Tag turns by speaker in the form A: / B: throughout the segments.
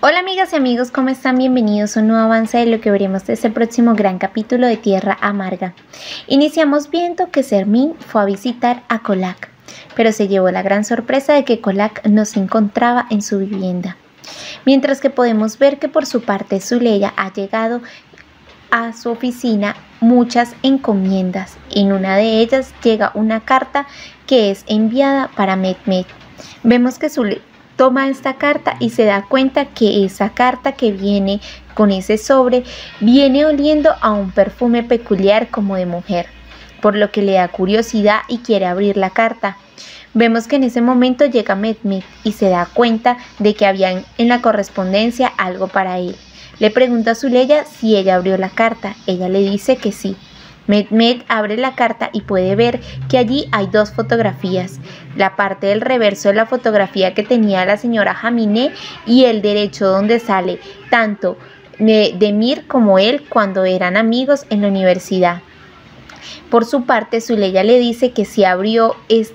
A: Hola amigas y amigos, ¿cómo están? Bienvenidos a un nuevo avance de lo que veremos de este próximo gran capítulo de Tierra Amarga. Iniciamos viendo que Sermín fue a visitar a Colac, pero se llevó la gran sorpresa de que Colac no se encontraba en su vivienda. Mientras que podemos ver que por su parte Zuleya ha llegado a su oficina muchas encomiendas. En una de ellas llega una carta que es enviada para Mehmet. Vemos que Zuleya toma esta carta y se da cuenta que esa carta que viene con ese sobre viene oliendo a un perfume peculiar como de mujer, por lo que le da curiosidad y quiere abrir la carta. Vemos que en ese momento llega Mehmet y se da cuenta de que había en la correspondencia algo para él. Le pregunta a Zuleya si ella abrió la carta. Ella le dice que sí. Mehmet abre la carta y puede ver que allí hay dos fotografías, la parte del reverso de la fotografía que tenía la señora Jaminé y el derecho donde sale tanto Demir como él cuando eran amigos en la universidad. Por su parte, Zuleya le dice que sí abrió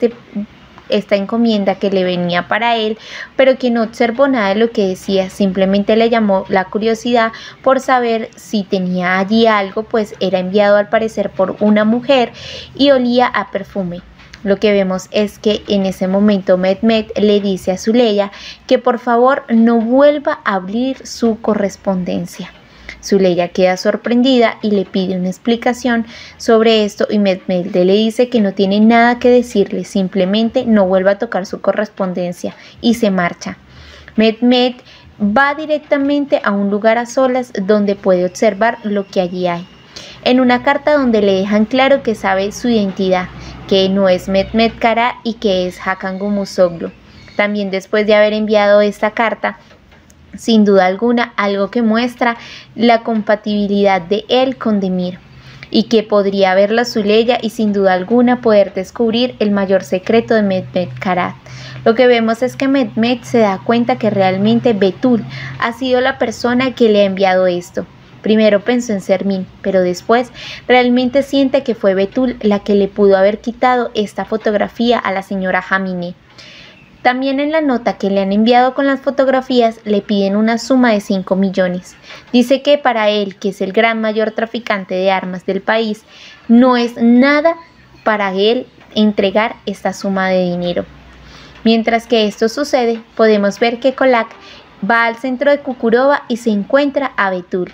A: esta encomienda que le venía para él, pero que no observó nada de lo que decía, simplemente le llamó la curiosidad por saber si tenía allí algo, pues era enviado al parecer por una mujer y olía a perfume. Lo que vemos es que en ese momento Mehmet le dice a Zuleya que por favor no vuelva a abrir su correspondencia. Zuleya queda sorprendida y le pide una explicación sobre esto y Mehmet le dice que no tiene nada que decirle, simplemente no vuelva a tocar su correspondencia y se marcha. Mehmet va directamente a un lugar a solas donde puede observar lo que allí hay. En una carta donde le dejan claro que sabe su identidad, que no es Mehmet Kara y que es Hakan Gümüşoğlu. También después de haber enviado esta carta, sin duda alguna, algo que muestra la compatibilidad de él con Demir y que podría verla Zuleya y sin duda alguna poder descubrir el mayor secreto de Mehmet Kara. Lo que vemos es que Mehmet se da cuenta que realmente Betül ha sido la persona que le ha enviado esto. Primero pensó en Sermín, pero después realmente siente que fue Betül la que le pudo haber quitado esta fotografía a la señora Jaminé. También en la nota que le han enviado con las fotografías le piden una suma de 5 millones. Dice que para él, que es el gran mayor traficante de armas del país, no es nada para él entregar esta suma de dinero. Mientras que esto sucede, podemos ver que Colac va al centro de Cukurova y se encuentra a Betül.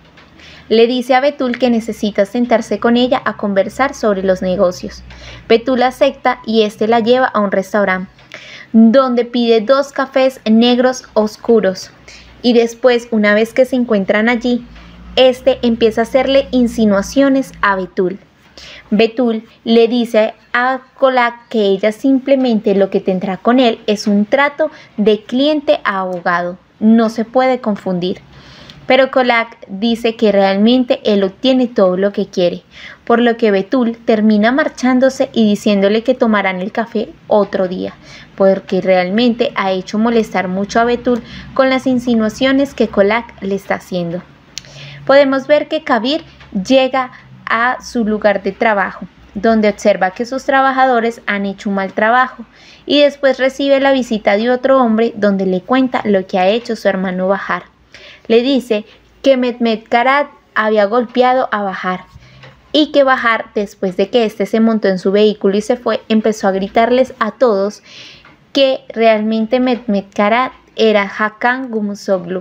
A: Le dice a Betül que necesita sentarse con ella a conversar sobre los negocios. Betül acepta y este la lleva a un restaurante, donde pide 2 cafés negros oscuros y después, una vez que se encuentran allí, este empieza a hacerle insinuaciones a Betül. Betül le dice a Colac que ella simplemente lo que tendrá con él es un trato de cliente a abogado, no se puede confundir. Pero Colac dice que realmente él obtiene todo lo que quiere, por lo que Betül termina marchándose y diciéndole que tomarán el café otro día, porque realmente ha hecho molestar mucho a Betül con las insinuaciones que Colac le está haciendo. Podemos ver que Kabir llega a su lugar de trabajo, donde observa que sus trabajadores han hecho un mal trabajo, y después recibe la visita de otro hombre donde le cuenta lo que ha hecho su hermano Bahar. Le dice que Mehmet Kara había golpeado a Bahar y que Bahar, después de que éste se montó en su vehículo y se fue, empezó a gritarles a todos que realmente Mehmet Kara era Hakan Gümüşoğlu.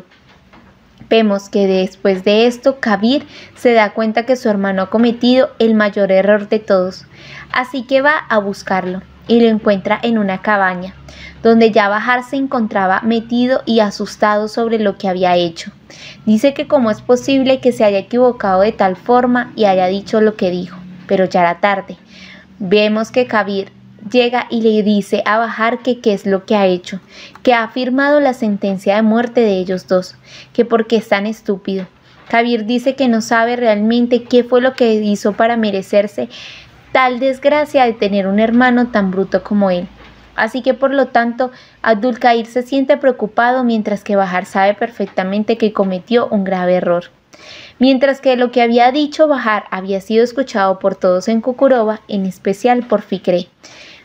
A: Vemos que después de esto Kabir se da cuenta que su hermano ha cometido el mayor error de todos, así que va a buscarlo y lo encuentra en una cabaña, donde ya Bahar se encontraba metido y asustado sobre lo que había hecho. Dice que cómo es posible que se haya equivocado de tal forma y haya dicho lo que dijo, pero ya era tarde. Vemos que Kabir llega y le dice a Bahar que qué es lo que ha hecho, que ha firmado la sentencia de muerte de ellos dos, que porque es tan estúpido. Kabir dice que no sabe realmente qué fue lo que hizo para merecerse tal desgracia de tener un hermano tan bruto como él. Así que por lo tanto, Abdulkadir se siente preocupado mientras que Bahar sabe perfectamente que cometió un grave error. Mientras que lo que había dicho Bahar había sido escuchado por todos en Cukurova, en especial por Fikret.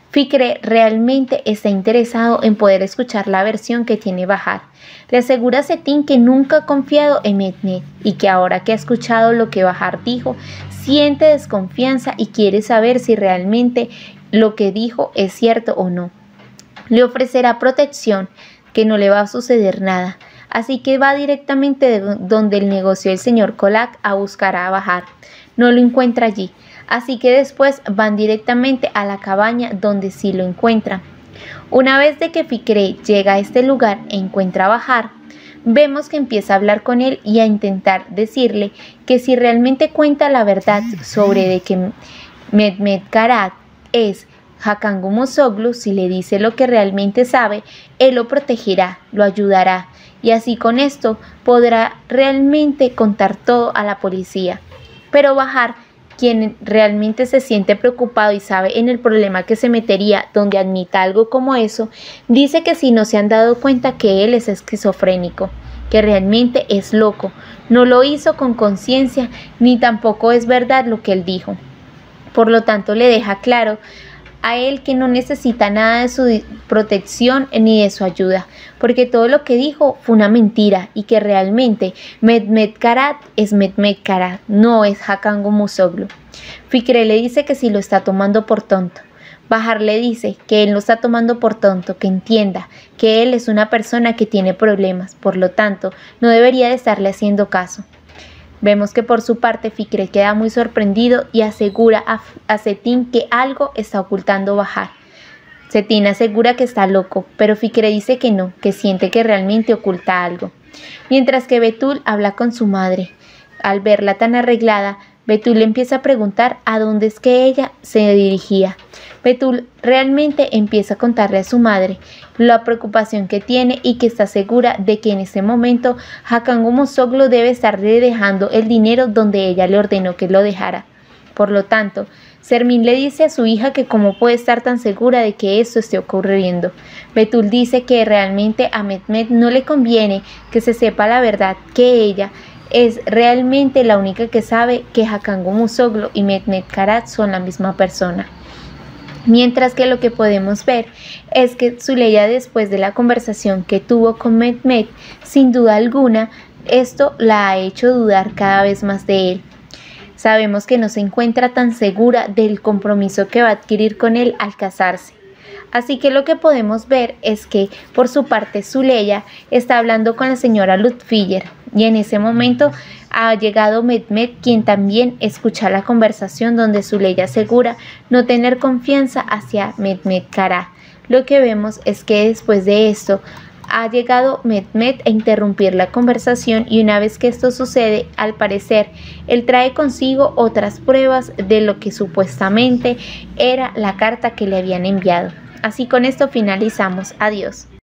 A: Fikre realmente está interesado en poder escuchar la versión que tiene Bahar. Le asegura a Setin que nunca ha confiado en Mehmet y que ahora que ha escuchado lo que Bahar dijo, siente desconfianza y quiere saber si realmente lo que dijo es cierto o no. Le ofrecerá protección, que no le va a suceder nada, así que va directamente de donde el negocio del señor Kolak a buscar a Bahar. No lo encuentra allí. Así que después van directamente a la cabaña donde sí lo encuentran. Una vez de que Fikre llega a este lugar e encuentra a Bahar, vemos que empieza a hablar con él y a intentar decirle que si realmente cuenta la verdad sobre de que Mehmet Karat es Hakan Gumuzoglu, si le dice lo que realmente sabe, él lo protegerá, lo ayudará y así con esto podrá realmente contar todo a la policía. Pero Bahar, quien realmente se siente preocupado y sabe en el problema que se metería donde admita algo como eso, dice que si no se han dado cuenta que él es esquizofrénico, que realmente es loco, no lo hizo con conciencia ni tampoco es verdad lo que él dijo. Por lo tanto, le deja claro a él que no necesita nada de su protección ni de su ayuda, porque todo lo que dijo fue una mentira y que realmente Mehmet Karat es Mehmet Karat, no es Hakan Gumuzoglu. Fikre le dice que si lo está tomando por tonto. Bahar le dice que él no está tomando por tonto, que entienda que él es una persona que tiene problemas, por lo tanto, no debería de estarle haciendo caso. Vemos que por su parte Fikre queda muy sorprendido y asegura a Setin que algo está ocultando Bahar. Setin asegura que está loco, pero Fikre dice que no, que siente que realmente oculta algo. Mientras que Betul habla con su madre. Al verla tan arreglada, Betul le empieza a preguntar a dónde es que ella se dirigía. Betul realmente empieza a contarle a su madre la preocupación que tiene y que está segura de que en ese momento Hakan Gumuzoglu debe estarle dejando el dinero donde ella le ordenó que lo dejara. Por lo tanto, Sermin le dice a su hija que cómo puede estar tan segura de que esto esté ocurriendo. Betul dice que realmente a Mehmet no le conviene que se sepa la verdad, que ella es realmente la única que sabe que Hakan Gumuzoglu y Mehmet Karat son la misma persona. Mientras que lo que podemos ver es que Zuleya, después de la conversación que tuvo con Mehmet, sin duda alguna, esto la ha hecho dudar cada vez más de él. Sabemos que no se encuentra tan segura del compromiso que va a adquirir con él al casarse. Así que lo que podemos ver es que por su parte Zuleya está hablando con la señora Lutfiller y en ese momento ha llegado Mehmet, quien también escucha la conversación donde Zuleya asegura no tener confianza hacia Mehmet Karat. Lo que vemos es que después de esto ha llegado Mehmet a interrumpir la conversación y una vez que esto sucede, al parecer, él trae consigo otras pruebas de lo que supuestamente era la carta que le habían enviado. Así con esto finalizamos. Adiós.